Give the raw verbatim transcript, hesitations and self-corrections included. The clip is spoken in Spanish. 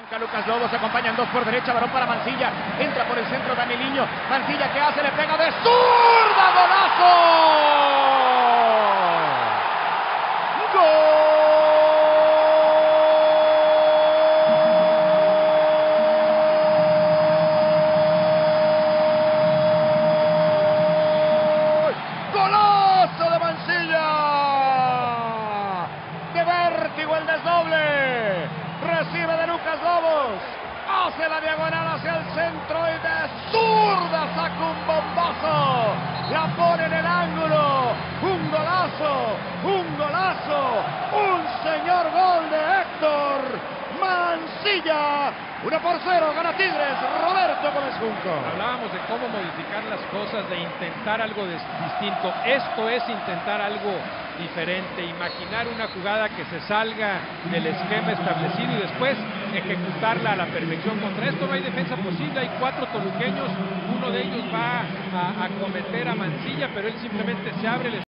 Busca Lucas Lobo, se acompañan dos por derecha, balón para Mancilla, entra por el centro Daniliño, Mancilla que hace, le pega de zurda, golazo. ¡Golazo de Mancilla! ¡De vértigo el desdoble! Recibe de Lucas Lobos, hace la diagonal hacia el centro y de zurda saca un bombazo, la pone en el ángulo, un golazo, un golazo, un señor gol de Héctor Mancilla. Uno por cero, gana Tigres, Roberto Gómez Junco. Hablábamos de cómo modificar las cosas, de intentar algo de, distinto. Esto es intentar algo diferente, imaginar una jugada que se salga del esquema establecido y después ejecutarla a la perfección. Contra esto no hay defensa posible, hay cuatro toluqueños, uno de ellos va a acometer a Mancilla, pero él simplemente se abre.